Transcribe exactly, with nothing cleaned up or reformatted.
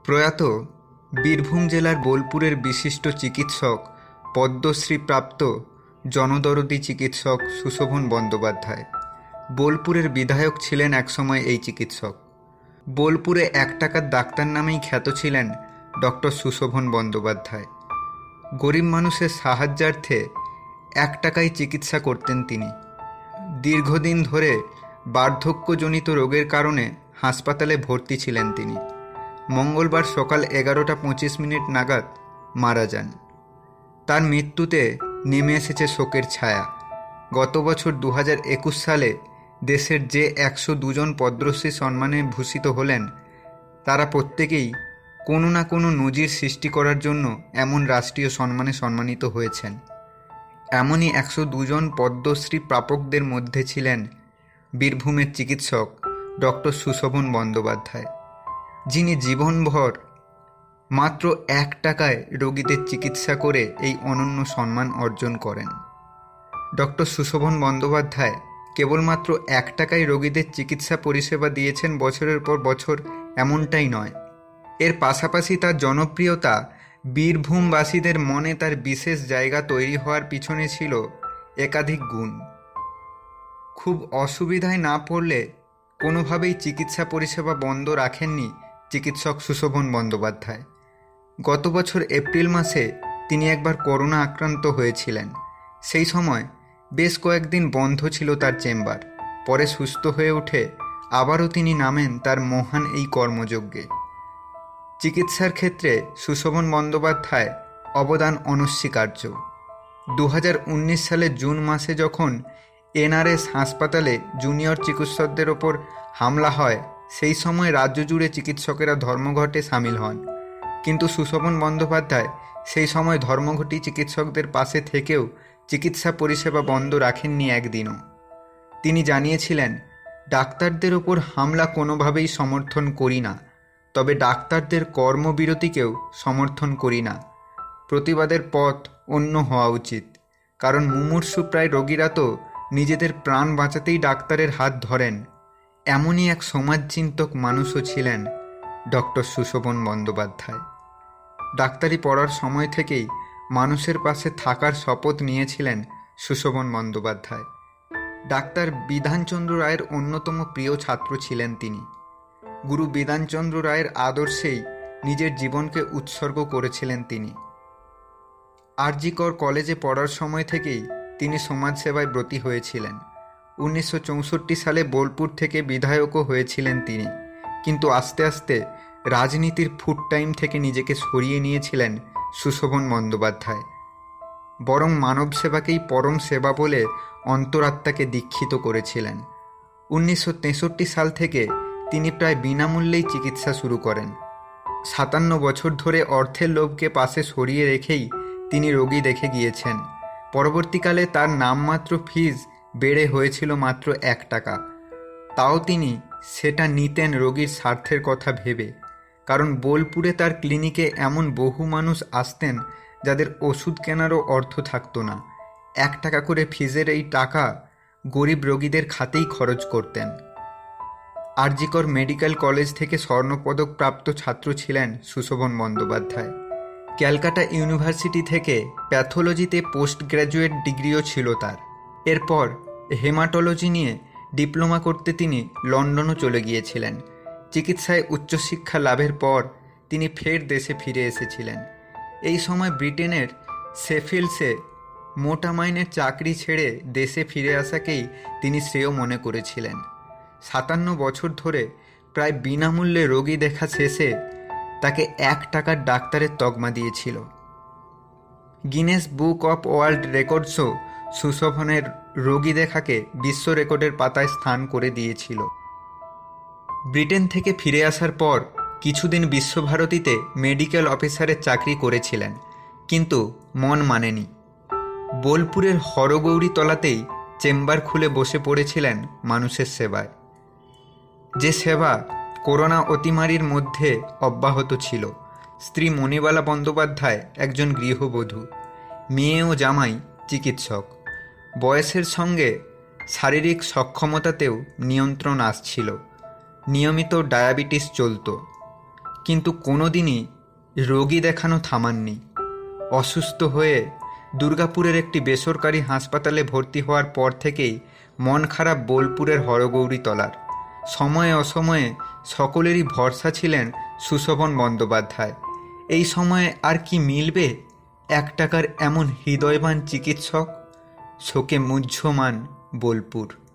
প্রয়াত বীরভূম জেলার বোলপুরের বিশিষ্ট চিকিৎসক পদ্মশ্রীপ্রাপ্ত জনদরদী চিকিৎসক সুশোভন বন্দ্যোপাধ্যায়। বোলপুরের বিধায়ক ছিলেন একসময় এই চিকিৎসক। বোলপুরে এক টাকার ডাক্তার নামেই খ্যাত ছিলেন ডক্টর সুশোভন বন্দ্যোপাধ্যায়। গরিব মানুষের সাহায্যার্থে এক টাকায় চিকিৎসা করতেন তিনি। দীর্ঘদিন ধরে বার্ধক্যজনিত রোগের কারণে হাসপাতালে ভর্তি ছিলেন তিনি। মঙ্গলবার সকাল এগারোটা পঁচিশ মিনিট নাগাদ মারা যান। তার মৃত্যুতে নেমে এসেছে শোকের ছায়া। গত বছর দু হাজার একুশ সালে দেশের যে একশো দুজন পদ্মশ্রী সম্মানে ভূষিত হলেন, তারা প্রত্যেকেই কোনো না কোনো নজির সৃষ্টি করার জন্য এমন রাষ্ট্রীয় সম্মানে সম্মানিত হয়েছেন। এমনই একশো দুজন পদ্মশ্রী প্রাপকদের মধ্যে ছিলেন বীরভূমের চিকিৎসক ডক্টর সুশোভন বন্দ্যোপাধ্যায়, যিনি জীবনভর মাত্র এক টাকায় রোগীদের চিকিৎসা করে এই অনন্য সম্মান অর্জন করেন। ডক্টর সুশোভন বন্দ্যোপাধ্যায় কেবলমাত্র এক টাকায় রোগীদের চিকিৎসা পরিষেবা দিয়েছেন বছরের পর বছর, এমনটাই নয়। এর পাশাপাশি তার জনপ্রিয়তা বীরভূমবাসীদের মনে তার বিশেষ জায়গা তৈরি হওয়ার পিছনে ছিল একাধিক গুণ। খুব অসুবিধায় না পড়লে কোনোভাবেই চিকিৎসা পরিষেবা বন্ধ রাখেননি চিকিৎসক সুশোভন বন্দ্যোপাধ্যায়। গত বছর এপ্রিল মাসে তিনি একবার করোনা আক্রান্ত হয়েছিলেন। সেই সময় বেশ কয়েকদিন বন্ধ ছিল তার চেম্বার। পরে সুস্থ হয়ে উঠে আবারও তিনি নামেন তার মহান এই কর্মযজ্ঞে। চিকিৎসার ক্ষেত্রে সুশোভন বন্দ্যোপাধ্যায় অবদান অনস্বীকার্য। দু হাজার উনিশ সালের জুন মাসে যখন এনআরএস হাসপাতালে জুনিয়র চিকিৎসকদের ওপর হামলা হয়, সেই সময় রাজ্য জুড়ে চিকিৎসকেরা ধর্মঘটে সামিল হন। কিন্তু সুশোভন বন্দ্যোপাধ্যায় সেই সময় ধর্মঘটি চিকিৎসকদের পাশে থেকেও চিকিৎসা পরিষেবা বন্ধ রাখেননি একদিনও। তিনি জানিয়েছিলেন, ডাক্তারদের ওপর হামলা কোনোভাবেই সমর্থন করি না, তবে ডাক্তারদের কর্মবিরতিকেও সমর্থন করি না। প্রতিবাদের পথ অন্য হওয়া উচিত, কারণ মুমূর্ষু প্রায় রোগীরা তো নিজেদের প্রাণ বাঁচাতেই ডাক্তারের হাত ধরেন। এমনই এক সমাজচিন্তক মানুষও ছিলেন ডক্টর সুশোভন বন্দ্যোপাধ্যায়। ডাক্তারি পড়ার সময় থেকেই মানুষের পাশে থাকার শপথ নিয়েছিলেন সুশোভন বন্দ্যোপাধ্যায়। ডাক্তার বিধানচন্দ্র রায়ের অন্যতম প্রিয় ছাত্র ছিলেন তিনি। গুরু বিধানচন্দ্র রায়ের আদর্শেই নিজের জীবনকে উৎসর্গ করেছিলেন তিনি। আরজি কর কলেজে পড়ার সময় থেকেই তিনি সমাজসেবায় ব্রতী হয়েছিলেন। উনিশশো চৌষট্টি সালে বোলপুর থেকে বিধায়কও হয়েছিলেন তিনি, কিন্তু আস্তে আস্তে রাজনীতির ফুড টাইম থেকে নিজেকে সরিয়ে নিয়েছিলেন সুশোভন বন্দ্যোপাধ্যায়। বরং মানব সেবাকেই পরম সেবা বলে অন্তরাত্মাকে দীক্ষিত করেছিলেন। উনিশশো তেষট্টি সাল থেকে তিনি প্রায় বিনামূল্যেই চিকিৎসা শুরু করেন। সাতান্ন বছর ধরে অর্থের লোভকে পাশে সরিয়ে রেখেই তিনি রোগী দেখে গিয়েছেন। পরবর্তীকালে তার নামমাত্র ফিজ বেড়ে হয়েছিল মাত্র এক টাকা। তাও তিনি সেটা নিতেন রোগীর স্বার্থের কথা ভেবে, কারণ বোলপুরে তার ক্লিনিকে এমন বহু মানুষ আসতেন যাদের ওষুধ কেনারও অর্থ থাকতো না। এক টাকা করে ফিজের এই টাকা গরিব রোগীদের খাতেই খরচ করতেন। আরজি কর মেডিকেল কলেজ থেকে স্বর্ণপদক প্রাপ্ত ছাত্র ছিলেন সুশোভন বন্দ্যোপাধ্যায়। ক্যালকাটা ইউনিভার্সিটি থেকে প্যাথোলজিতে পোস্ট গ্র্যাজুয়েট ডিগ্রিও ছিল তার। এরপর হেমাটোলজি নিয়ে ডিপ্লোমা করতে তিনি লন্ডনও চলে গিয়েছিলেন। চিকিৎসায় উচ্চশিক্ষা লাভের পর তিনি ফের দেশে ফিরে এসেছিলেন। এই সময় ব্রিটেনের শেফিল্ডসে মোটা মাইনের চাকরি ছেড়ে দেশে ফিরে আসাকেই তিনি শ্রেয় মনে করেছিলেন। সাতান্ন বছর ধরে প্রায় বিনামূল্যে রোগী দেখা শেষে তাকে এক টাকার ডাক্তারের তকমা দিয়েছিল। গিনেস বুক অফ ওয়ার্ল্ড রেকর্ডসও সুশোভনের রোগী দেখাকে বিশ্ব রেকর্ডের পাতায় স্থান করে দিয়েছিল। ব্রিটেন থেকে ফিরে আসার পর কিছুদিন বিশ্বভারতীতে মেডিকেল অফিসারের চাকরি করেছিলেন, কিন্তু মন মানেনি। বোলপুরের হরগৌরী তলাতেই চেম্বার খুলে বসে পড়েছিলেন মানুষের সেবায়, যে সেবা করোনা অতিমারির মধ্যে অব্যাহত ছিল। স্ত্রী মণিবালা বন্দ্যোপাধ্যায় একজন গৃহবধূ, মেয়ে ও জামাই চিকিৎসক। বয়সের সঙ্গে শারীরিক সক্ষমতাতেও নিয়ন্ত্রণ আসছিল। নিয়মিত ডায়াবেটিস চলত, কিন্তু কোনোদিনই রোগী দেখানো থামাননি। অসুস্থ হয়ে দুর্গাপুরের একটি বেসরকারি হাসপাতালে ভর্তি হওয়ার পর থেকেই মন খারাপ বোলপুরের হরগৌরী তলার। সময়ে অসময়ে সকলেরই ভরসা ছিলেন সুশোভন বন্দ্যোপাধ্যায়। এই সময়ে আর কি মিলবে এক টাকার এমন হৃদয়বান চিকিৎসক? শোকে মুহ্যমান বোলপুর।